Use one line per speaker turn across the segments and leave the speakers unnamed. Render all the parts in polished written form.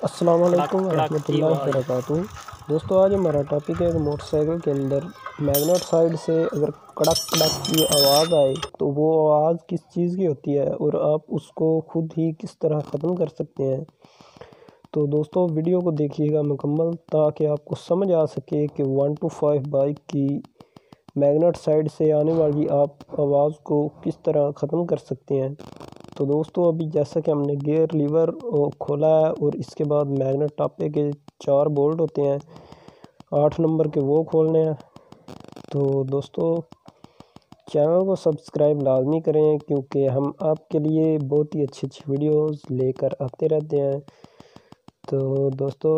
السلام علیکم ورحمۃ اللہ
آواز۔
وبرکاتہ۔ دوستو آج ہمارا ٹاپک ہے کہ موٹر سائیکل کے اندر میگنیٹ سائیڈ سے اگر کڑک کڑک کی آواز آئے تو وہ آواز کس چیز کی ہوتی ہے اور آپ اس کو خود ہی کس طرح ختم کر سکتے ہیں۔ تو دوستو ویڈیو کو دیکھیے گا مکمل تاکہ آپ کو سمجھ آ سکے کہ 125 بائک کی میگنیٹ سائیڈ سے آنے والی آپ آواز کو کس طرح ختم کر سکتے ہیں۔ تو دوستو ابھی جیسا کہ ہم نے گیئر لیور کھولا ہے اور اس کے بعد میگنیٹ ٹاپے کے 4 بولٹ ہوتے ہیں 8 نمبر کے، وہ کھولنے ہیں۔ تو دوستو چینل کو سبسکرائب لازمی کریں کیونکہ ہم آپ کے لیے بہت ہی اچھی ویڈیوز لے کر آتے رہتے ہیں۔ تو دوستو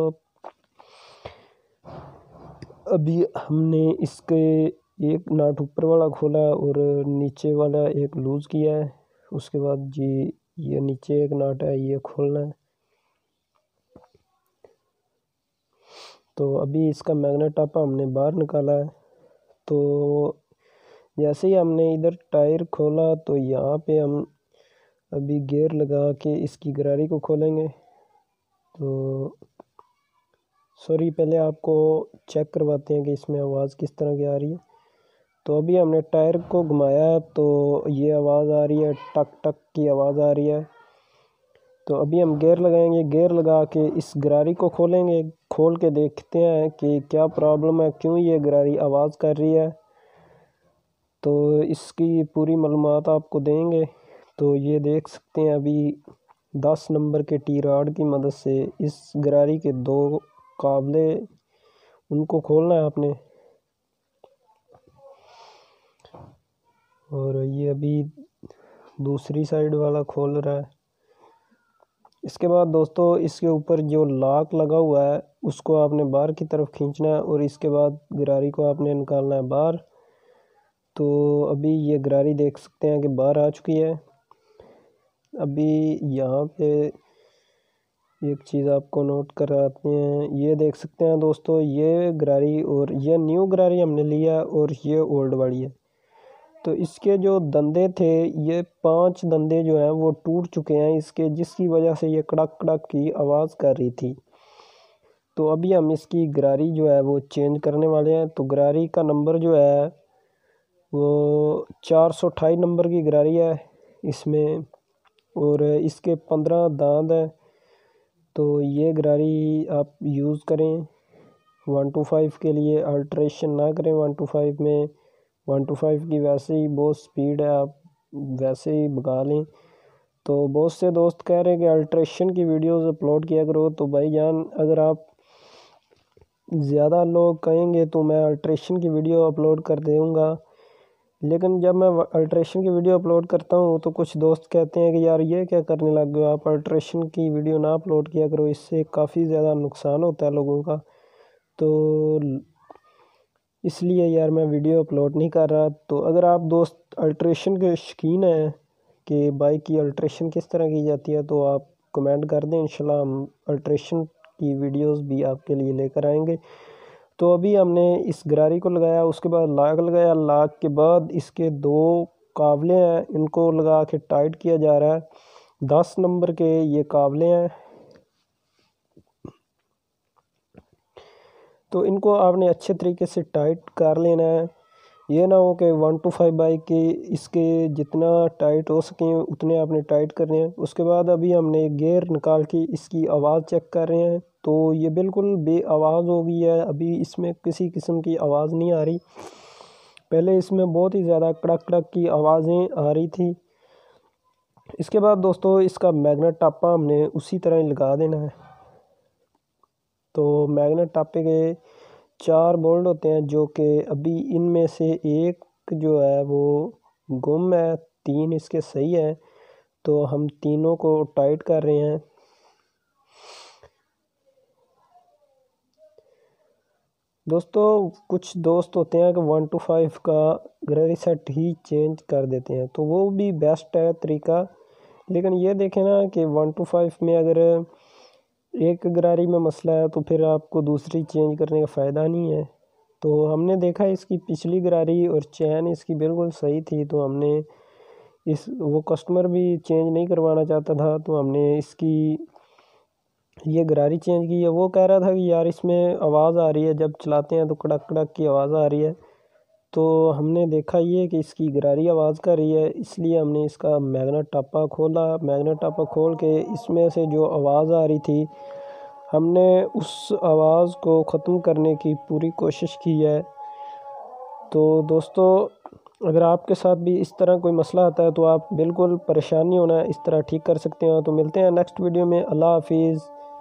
ابھی ہم نے اس کے ایک ناٹ اوپر والا کھولا اور نیچے والا ایک لوز کیا ہے، اس کے بعد جی یہ نیچے ایک ناٹ ہے یہ کھولنا ہے۔ تو ابھی اس کا میگنیٹ ٹاپا ہم نے باہر نکالا ہے۔ تو جیسے ہی ہم نے ادھر ٹائر کھولا تو یہاں پہ ہم ابھی گیئر لگا کے اس کی گراری کو کھولیں گے۔ تو سوری پہلے آپ کو چیک کرواتے ہیں کہ اس میں آواز کس طرح کی آ رہی ہے۔ تو ابھی ہم نے ٹائر کو گھمایا تو یہ آواز آ رہی ہے، ٹک ٹک کی آواز آ رہی ہے۔ تو ابھی ہم گیئر لگائیں گے، گیئر لگا کے اس گراری کو کھولیں گے، کھول کے دیکھتے ہیں کہ کیا پرابلم ہے، کیوں یہ گراری آواز کر رہی ہے۔ تو اس کی پوری معلومات آپ کو دیں گے۔ تو یہ دیکھ سکتے ہیں ابھی 10 نمبر کے ٹی راڈ کی مدد سے اس گراری کے 2 قابلے ان کو کھولنا ہے آپ نے۔ اور یہ ابھی دوسری سائیڈ والا کھول رہا ہے۔ اس کے بعد دوستو اس کے اوپر جو لاک لگا ہوا ہے اس کو آپ نے باہر کی طرف کھینچنا ہے اور اس کے بعد گراری کو آپ نے نکالنا ہے باہر۔ تو ابھی یہ گراری دیکھ سکتے ہیں کہ باہر آ چکی ہے۔ ابھی یہاں پہ ایک چیز آپ کو نوٹ کراتے ہیں، یہ دیکھ سکتے ہیں دوستو یہ گراری اور یہ نیو گراری ہم نے لیا اور یہ اولڈ والی ہے۔ تو اس کے جو دندے تھے یہ 5 دندے جو ہیں وہ ٹوٹ چکے ہیں اس کے، جس کی وجہ سے یہ کڑک کڑک کی آواز کر رہی تھی۔ تو ابھی ہم اس کی گراری جو ہے وہ چینج کرنے والے ہیں۔ تو گراری کا نمبر جو ہے وہ 428 نمبر کی گراری ہے اس میں، اور اس کے 15 داند ہیں۔ تو یہ گراری آپ یوز کریں 125 کے لیے، الٹریشن نہ کریں 125 میں۔ 125 کی ویسے ہی بہت سپیڈ ہے، آپ ویسے ہی بگا لیں۔ تو بہت سے دوست کہہ رہے ہیں کہ الٹریشن کی ویڈیوز اپلوڈ کیا کرو، تو بھائی جان اگر آپ زیادہ لوگ کہیں گے تو میں الٹریشن کی ویڈیو اپلوڈ کر دوں گا، لیکن جب میں الٹریشن کی ویڈیو اپلوڈ کرتا ہوں تو کچھ دوست کہتے ہیں کہ یار یہ کیا کرنے لگ گئے، آپ الٹریشن کی ویڈیو نہ اپلوڈ کیا کرو، اس سے کافی زیادہ نقصان ہوتا ہے لوگوں کا۔ تو اس لیے یار میں ویڈیو اپلوڈ نہیں کر رہا۔ تو اگر آپ دوست الٹریشن کے شوقین ہیں کہ بائک کی الٹریشن کس طرح کی جاتی ہے تو آپ کمنٹ کر دیں، انشاءاللہ ہم الٹریشن کی ویڈیوز بھی آپ کے لیے لے کر آئیں گے۔ تو ابھی ہم نے اس گراری کو لگایا، اس کے بعد لاک لگایا، لاک کے بعد اس کے 2 قابلے ہیں ان کو لگا کے ٹائٹ کیا جا رہا ہے۔ 10 نمبر کے یہ قابلے ہیں، تو ان کو آپ نے اچھے طریقے سے ٹائٹ کر لینا ہے۔ یہ نہ ہو کہ 125 بائک کے اس کے جتنا ٹائٹ ہو سکیں اتنے آپ نے ٹائٹ کرنے ہیں۔ اس کے بعد ابھی ہم نے گیئر نکال کے اس کی آواز چیک کر رہے ہیں، تو یہ بالکل بے آواز ہو گئی ہے، ابھی اس میں کسی قسم کی آواز نہیں آ رہی۔ پہلے اس میں بہت ہی زیادہ کڑک کڑک کی آوازیں آ رہی تھی۔ اس کے بعد دوستو اس کا میگنیٹ ٹاپا ہم نے اسی طرح ہی لگا دینا ہے۔ تو میگنیٹ ٹاپے کے 4 بولٹ ہوتے ہیں جو کہ ابھی ان میں سے ایک جو ہے وہ گم ہے، 3 اس کے صحیح ہیں، تو ہم تینوں کو ٹائٹ کر رہے ہیں۔ دوستو کچھ دوست ہوتے ہیں کہ 125 کا گراری سیٹ ہی چینج کر دیتے ہیں، تو وہ بھی بیسٹ ہے طریقہ، لیکن یہ دیکھیں نا کہ 125 میں اگر ایک گراری میں مسئلہ ہے تو پھر آپ کو دوسری چینج کرنے کا فائدہ نہیں ہے۔ تو ہم نے دیکھا اس کی پچھلی گراری اور چین اس کی بالکل صحیح تھی، تو ہم نے وہ کسٹمر بھی چینج نہیں کروانا چاہتا تھا، تو ہم نے اس کی یہ گراری چینج کی ہے۔ وہ کہہ رہا تھا کہ یار اس میں آواز آ رہی ہے، جب چلاتے ہیں تو کڑک کڑک کی آواز آ رہی ہے، تو ہم نے دیکھا یہ کہ اس کی گراری آواز کر رہی ہے، اس لیے ہم نے اس کا میگنیٹ ٹاپا کھولا۔ میگنیٹ ٹاپا کھول کے اس میں سے جو آواز آ رہی تھی ہم نے اس آواز کو ختم کرنے کی پوری کوشش کی ہے۔ تو دوستو اگر آپ کے ساتھ بھی اس طرح کوئی مسئلہ آتا ہے تو آپ بالکل پریشان نہیں ہونا ہے، اس طرح ٹھیک کر سکتے ہیں۔ تو ملتے ہیں نیکسٹ ویڈیو میں۔ اللہ حافظ۔